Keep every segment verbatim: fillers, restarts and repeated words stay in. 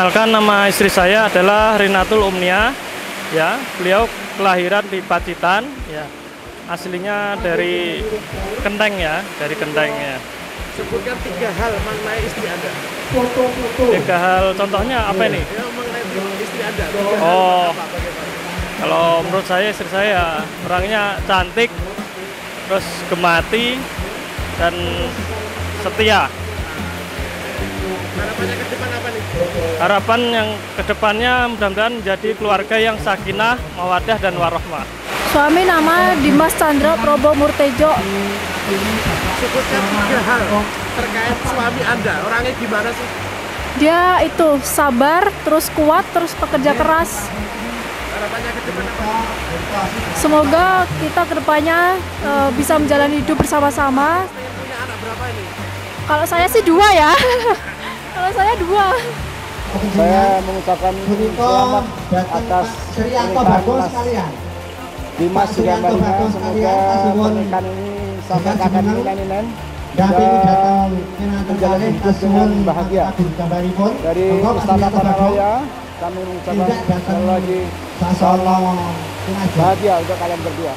Perkenalkan, nama istri saya adalah Rinatul Umnia. Ya, beliau kelahiran di Pacitan. Ya, aslinya dari Kendeng ya, dari Kendeng ya. Sebutkan tiga hal mengenai istri Anda. Tiga hal, contohnya apa ini? Ya, mengenai istri Anda. Oh, kalau menurut saya istri saya orangnya cantik, terus gemati dan setia. Harapannya ke depan apa nih? Harapan yang kedepannya mudah-mudahan menjadi keluarga yang sakinah, mawadah dan warohmah. Suami nama Dimas Chandra Probo Murtejo. Sebutkan tiga hal terkait suami Anda. Orangnya gimana sih? Dia itu sabar, terus kuat, terus pekerja keras. Harapannya ke depan apa? Semoga kita kedepannya uh, bisa menjalani hidup bersama-sama. Saya punya anak berapa ini? Kalau saya sih dua ya. Kalau saya dua. Saya mengucapkan selamat atas pernikahan Mas Dimas dengan Mbak Rina. Semoga pernikahan ini sampai kakak nenek dan menjalani hidup dengan bahagia. Dari Istana Panaraya kami mengucapkan sekali lagi salam bahagia untuk kalian berdua.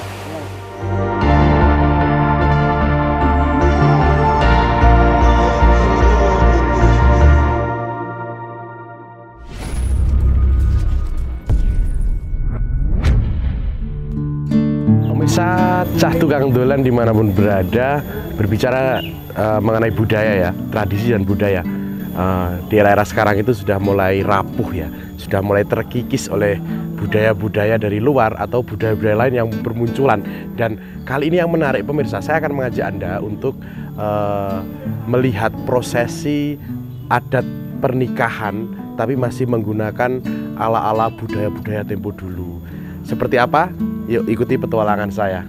Pemirsa cah tukang dolan dimanapun berada, berbicara uh, mengenai budaya ya, tradisi dan budaya. Uh, di era-era sekarang itu sudah mulai rapuh ya, sudah mulai terkikis oleh budaya-budaya dari luar atau budaya-budaya lain yang bermunculan. Dan kali ini yang menarik pemirsa, saya akan mengajak Anda untuk uh, melihat prosesi adat pernikahan tapi masih menggunakan ala-ala budaya-budaya tempo dulu. Seperti apa? Yuk ikuti petualangan saya.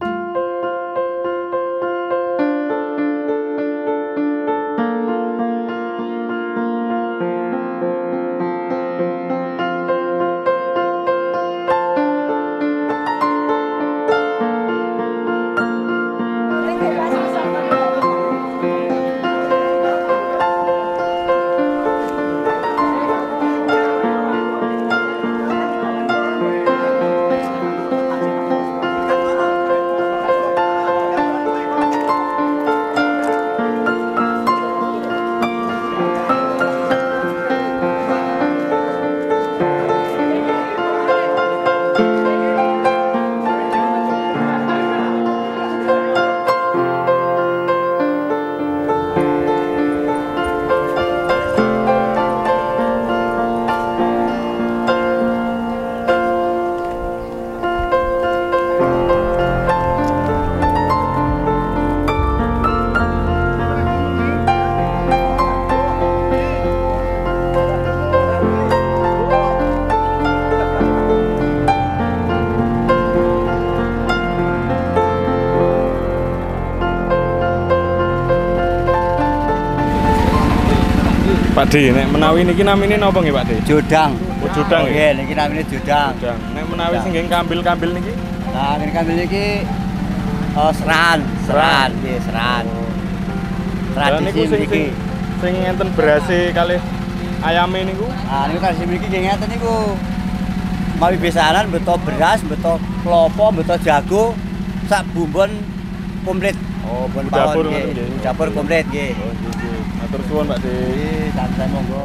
Pak D, nek menawi niki namine napa nggih Pak D? Jodang. Oh, jodang nggih, ya. niki namine jodang. Jodang. Nek menawi sing nggih kambil-kambil niki? Nah, niki kambil niki oh seran, seran, nggih, seran. Tradisi niku sing sing sing ngenten berase kalih ayame niku. Ah, niku tradisi mriki nggih ngeten niku. Mawi besaran beto beras, beto klopo, beto jago, sak bumbon komplit. Oh, bumbon dapur nggih. Dapur komplit nggih. Oh, nggih. Matur suwun Pak D. Nggih, santai monggo.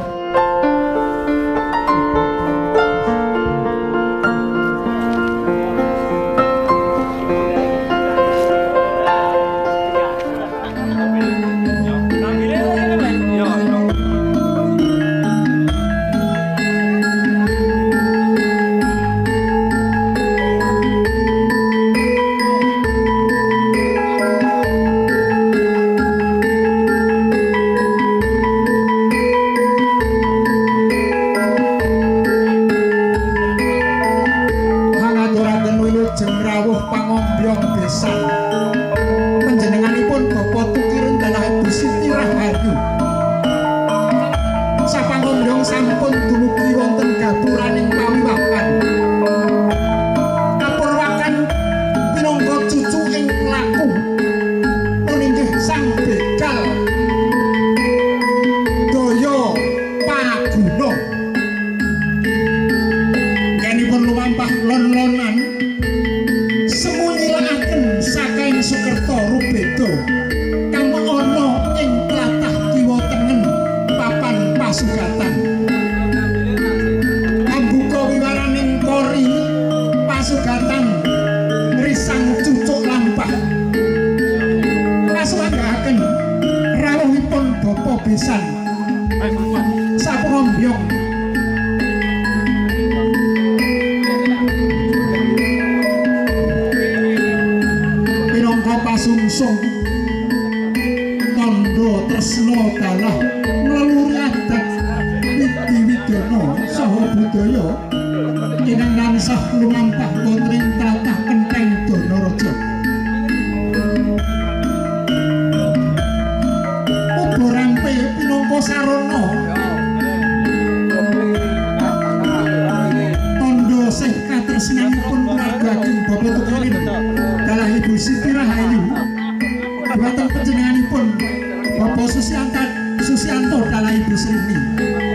Panjenenganipun Bapak Tukirun dalah Ibu Siti Rahayu. Sapangombyong sampun dumugi wonten gaturaning pawiwahan. Kapurwakan pinangka cucu ing laku puninggih sang begal daya paguna besan saprombyong pinangka pasungsung tondo tresno kalah ngleluri adat widi-widana saha budaya ingkang tansah lumampah wonten ing tlatah Kentheng Danaraja. Uga rampe pinangka sarana tondo sih katresnanipun keluarga ageng Bapak Tukarin dalah Ibu Siti Rahayu dhumateng panjenenganipun Bapak Susianto Susianto dalah Ibu Srini.